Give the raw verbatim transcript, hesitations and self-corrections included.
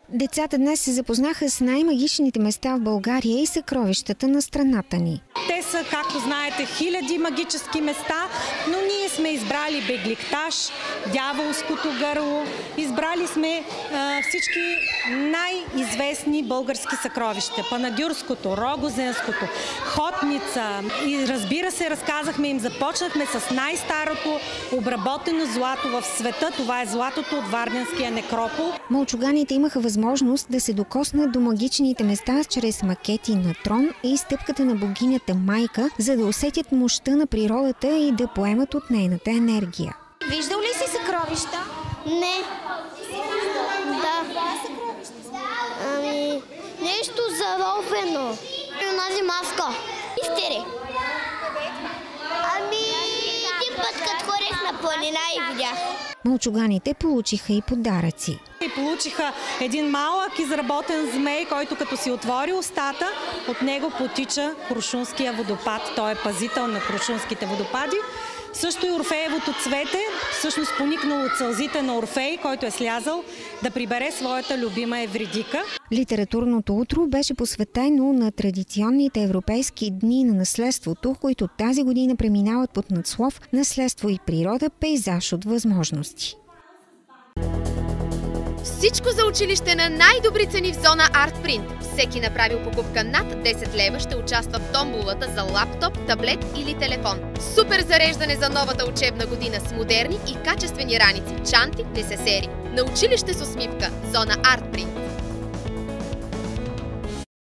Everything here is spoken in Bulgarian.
Децата днес се запознаха с най-магичните места в България и съкровищата на страната ни. Те са, както знаете, хиляди магически места, но ние сме избрали Бегликташ, Дяволското гърло, избрали сме а, всички най-известни български съкровища. Панагюрското, Рогозенското, Хотница и разбира се, разказахме им, започнахме с най-старото обработено злато в света. Това е златото от Варненския некропол. Малчуганите имаха възможност да се докоснат до магичните места чрез макети на трон и стъпката на богинята Майка, за да усетят мощта на природата и да поемат от нейната енергия. Виждал ли си съкровища? Не. Да. Ами, нещо заровено. Онази маска. Истери. Ами, един път като ходех на планина и видях. Малчуганите получиха и подаръци. И получиха един малък изработен змей, който като си отвори устата, от него потича Крушунския водопад. Той е пазител на Крушунските водопади. Също и Орфеевото цвете, всъщност поникнало от сълзите на Орфей, който е слязал да прибере своята любима Евридика. Литературното утро беше посветено на традиционните европейски дни на наследството, които тази година преминават под надслов "Наследство и природа, пейзаж от възможности". Всичко за училище на най-добри цени в зона Артпринт. Всеки направил покупка над десет лева ще участва в томболата за лаптоп, таблет или телефон. Супер зареждане за новата учебна година с модерни и качествени раници, чанти, несесери. На училище с усмивка. Зона Артпринт.